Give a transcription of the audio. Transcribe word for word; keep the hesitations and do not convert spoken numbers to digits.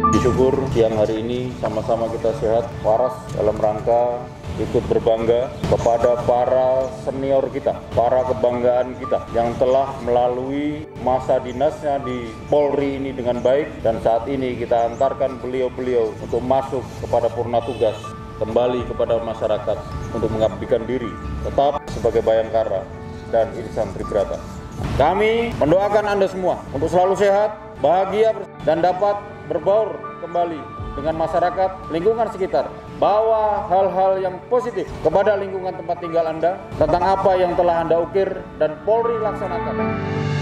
Syukur siang hari ini sama-sama kita sehat, waras dalam rangka ikut berbangga kepada para senior kita, para kebanggaan kita yang telah melalui masa dinasnya di Polri ini dengan baik, dan saat ini kita antarkan beliau-beliau untuk masuk kepada purna tugas kembali kepada masyarakat untuk mengabdikan diri tetap sebagai Bayangkara dan Insan Tribrata. Kami mendoakan Anda semua untuk selalu sehat, bahagia, dan dapat berbaur kembali dengan masyarakat, lingkungan sekitar. Bawa hal-hal yang positif kepada lingkungan tempat tinggal Anda tentang apa yang telah Anda ukir dan Polri laksanakan.